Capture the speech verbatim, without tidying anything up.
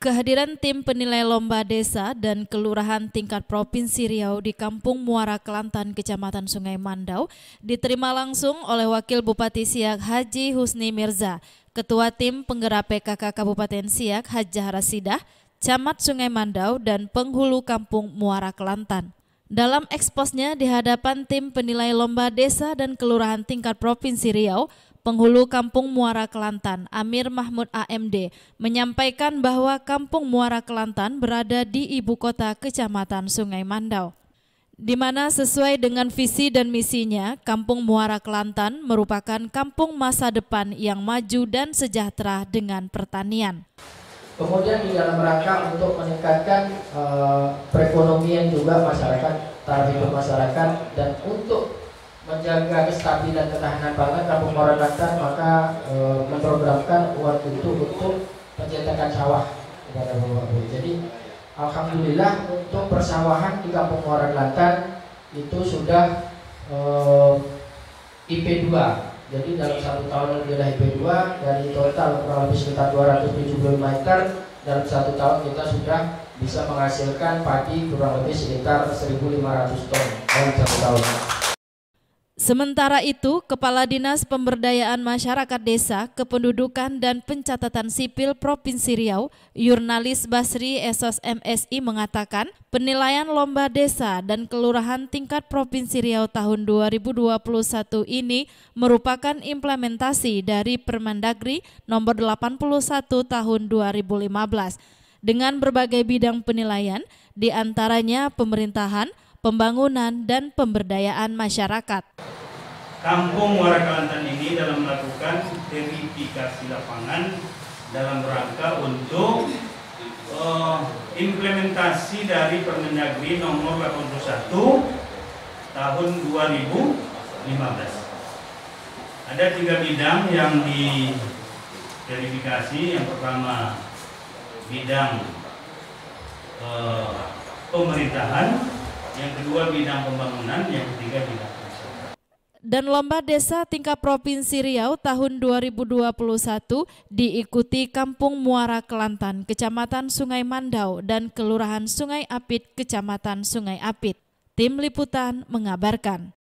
Kehadiran tim penilai lomba desa dan kelurahan tingkat Provinsi Riau di Kampung Muara Kelantan, Kecamatan Sungai Mandau diterima langsung oleh Wakil Bupati Siak Haji Husni Mirza, Ketua Tim Penggerak P K K Kabupaten Siak Hajah Rasidah, Camat Sungai Mandau, dan penghulu Kampung Muara Kelantan. Dalam eksposnya di hadapan tim penilai lomba desa dan kelurahan tingkat Provinsi Riau, penghulu Kampung Muara Kelantan, Amir Mahmud A M D, menyampaikan bahwa Kampung Muara Kelantan berada di ibu kota Kecamatan Sungai Mandau, di mana sesuai dengan visi dan misinya, Kampung Muara Kelantan merupakan kampung masa depan yang maju dan sejahtera dengan pertanian. Kemudian di dalam rangka untuk meningkatkan uh, perekonomian juga masyarakat, taraf hidup masyarakat, dan untuk menjaga kestabilan ketahanan pangan Kampung Muara Kelantan, maka e, memprogramkan waktu itu untuk pencetakan sawah kepada Bapak Ibu. Jadi alhamdulillah untuk persawahan di Kampung Muara Kelantan itu sudah e, I P dua. Jadi dalam satu tahun sudah I P dua, dari total kurang lebih sekitar dua ratus tujuh puluh lima hektar, dalam satu tahun kita sudah bisa menghasilkan padi kurang lebih sekitar seribu lima ratus ton dalam satu tahun. Sementara itu, Kepala Dinas Pemberdayaan Masyarakat Desa, Kependudukan dan Pencatatan Sipil Provinsi Riau, Yurnalis Basri S O S M S I mengatakan, penilaian lomba desa dan kelurahan tingkat Provinsi Riau tahun dua ribu dua puluh satu ini merupakan implementasi dari Permendagri nomor delapan puluh satu tahun dua ribu lima belas dengan berbagai bidang penilaian, diantaranya pemerintahan, pembangunan, dan pemberdayaan masyarakat. Kampung Muara Kelantan ini dalam melakukan verifikasi lapangan dalam rangka untuk uh, implementasi dari Permendagri nomor delapan puluh satu tahun dua ribu lima belas. Ada tiga bidang yang diverifikasi. Yang pertama bidang uh, pemerintahan, yang kedua bidang pembangunan, yang ketiga bidang. Dan lomba desa tingkat Provinsi Riau tahun dua ribu dua puluh satu diikuti Kampung Muara Kelantan, Kecamatan Sungai Mandau, dan Kelurahan Sungai Apit, Kecamatan Sungai Apit. Tim Liputan mengabarkan.